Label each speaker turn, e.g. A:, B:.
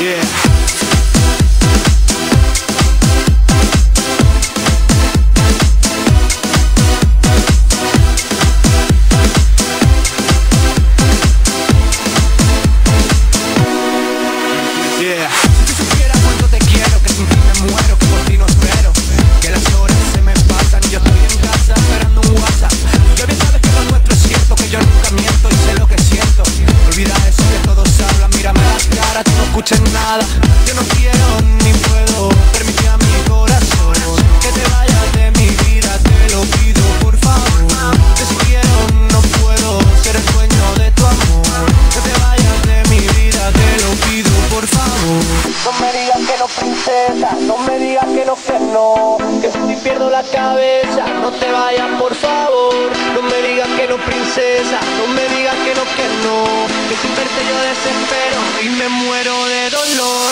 A: Nada, yo no quiero ni puedo permitir a mi corazón que te vayas de mi vida, te lo pido por favor. Que si quiero no puedo ser el dueño de tu amor, que te vayas de mi vida, te lo pido por favor. No me digas que no, princesa, no me digas que no, que si pierdo la cabeza, no te vayas por favor. No me digas que no, princesa, no me digas que no, que sin verte yo desespero y me muero de dolor.